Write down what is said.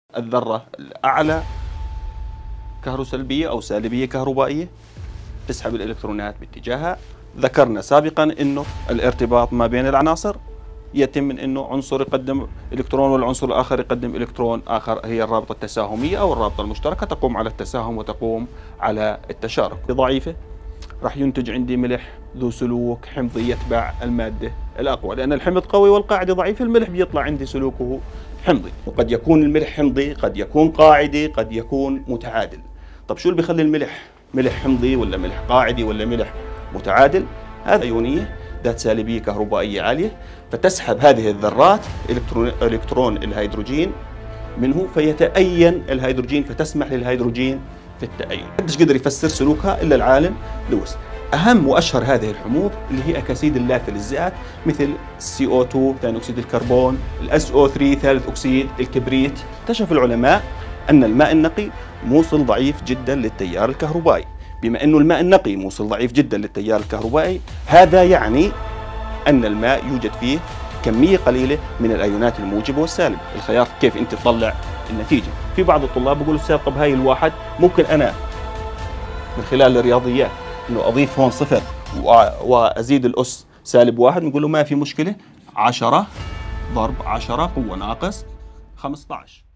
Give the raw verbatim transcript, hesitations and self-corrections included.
الذرة الأعلى كهروسلبية أو سالبية كهربائية تسحب الإلكترونات باتجاهها. ذكرنا سابقا أنه الارتباط ما بين العناصر يتم من أنه عنصر يقدم إلكترون والعنصر الآخر يقدم إلكترون آخر، هي الرابطة التساهمية أو الرابطة المشتركة تقوم على التساهم وتقوم على التشارك. ضعيفة راح ينتج عندي ملح ذو سلوك حمضي يتبع المادة الأقوى، لأن الحمض قوي والقاعدة ضعيفة، الملح بيطلع عندي سلوكه حمضي. وقد يكون الملح حمضي، قد يكون قاعدي، قد يكون متعادل. طب شو اللي بيخلي الملح ملح حمضي ولا ملح قاعدي ولا ملح متعادل؟ هذا أيونية ذات سالبية كهربائية عالية، فتسحب هذه الذرات إلكترون, إلكترون الهيدروجين منه فيتأين الهيدروجين، فتسمح للهيدروجين في التأين. محدش قدر يفسر سلوكها إلا العالم لويس. أهم وأشهر هذه الحموض اللي هي أكاسيد اللافلزات مثل سي أو اثنين ثاني أكسيد الكربون، الأس أو ثلاثة ثالث أكسيد الكبريت. اكتشف العلماء أن الماء النقي موصل ضعيف جدا للتيار الكهربائي. بما أنه الماء النقي موصل ضعيف جدا للتيار الكهربائي، هذا يعني أن الماء يوجد فيه كمية قليلة من الأيونات الموجبة والسالبة. الخيار كيف أنت تطلع النتيجة. في بعض الطلاب بيقولوا أستاذ طب هاي الواحد ممكن أنا من خلال الرياضيات إنه أضيف هون صفر وأزيد الأس سالب واحد، نقول له ما في مشكلة، عشرة ضرب عشرة قوة ناقص خمسة عشر.